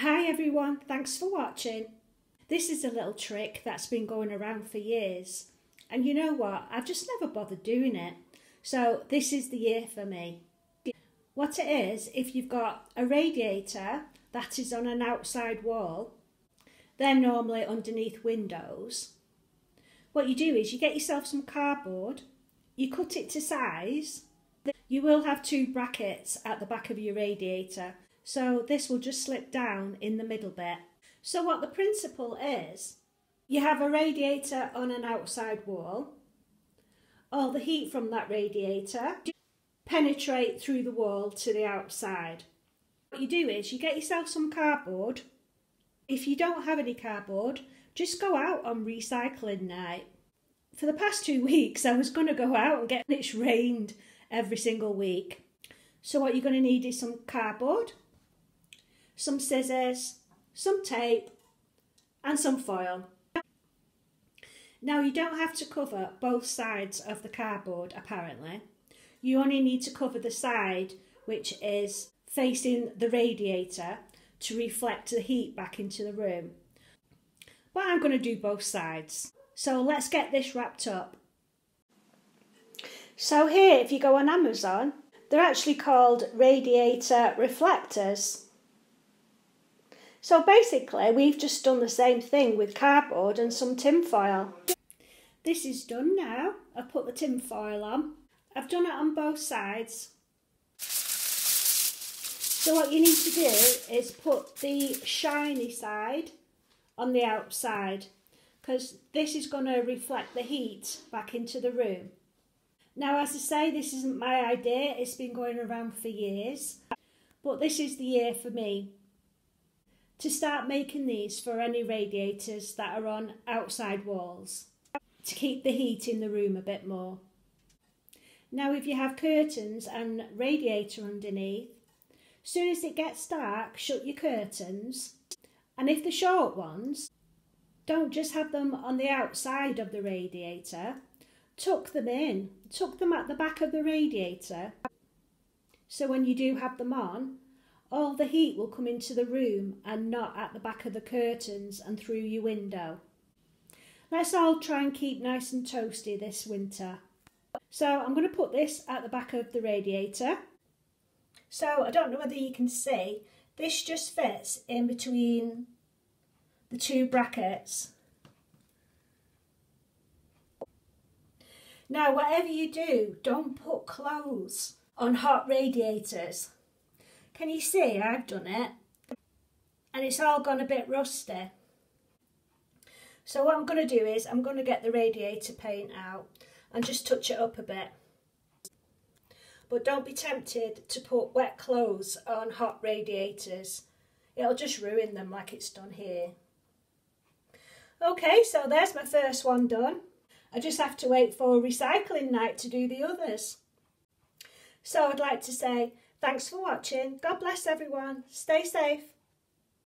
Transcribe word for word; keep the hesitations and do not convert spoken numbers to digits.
Hi everyone, thanks for watching. This is a little trick that's been going around for years. And you know what, I've just never bothered doing it. So this is the year for me. What it is, if you've got a radiator that is on an outside wall, they're normally underneath windows. What you do is you get yourself some cardboard, you cut it to size. You will have two brackets at the back of your radiator, so this will just slip down in the middle bit. So what the principle is, you have a radiator on an outside wall. All the heat from that radiator penetrate through the wall to the outside. What you do is you get yourself some cardboard. If you don't have any cardboard, just go out on recycling night. For the past two weeks I was going to go out and get it. It's rained every single week. So what you're going to need is some cardboard, some scissors, some tape and some foil. Now you don't have to cover both sides of the cardboard apparently. You only need to cover the side which is facing the radiator to reflect the heat back into the room. But I'm going to do both sides. So let's get this wrapped up. So here, if you go on Amazon, they're actually called Radiator Reflectors. So basically, we've just done the same thing with cardboard and some tinfoil. This is done now. I've put the tinfoil on. I've done it on both sides. So what you need to do is put the shiny side on the outside, because this is going to reflect the heat back into the room. Now, as I say, this isn't my idea, it's been going around for years, but this is the year for me to start making these for any radiators that are on outside walls, to keep the heat in the room a bit more. Now, if you have curtains and radiator underneath, as soon as it gets dark, shut your curtains. And if they're short ones, don't just have them on the outside of the radiator. Tuck them in. Tuck them at the back of the radiator. So when you do have them on, all the heat will come into the room and not at the back of the curtains and through your window. Let's all try and keep nice and toasty this winter. So I'm going to put this at the back of the radiator. So I don't know whether you can see, this just fits in between the two brackets. Now whatever you do, don't put clothes on hot radiators. Can you see I've done it? And it's all gone a bit rusty. So what I'm going to do is I'm going to get the radiator paint out and just touch it up a bit. But don't be tempted to put wet clothes on hot radiators. It'll just ruin them like it's done here. Okay, so there's my first one done. I just have to wait for recycling night to do the others. So I'd like to say thanks for watching. God bless everyone. Stay safe.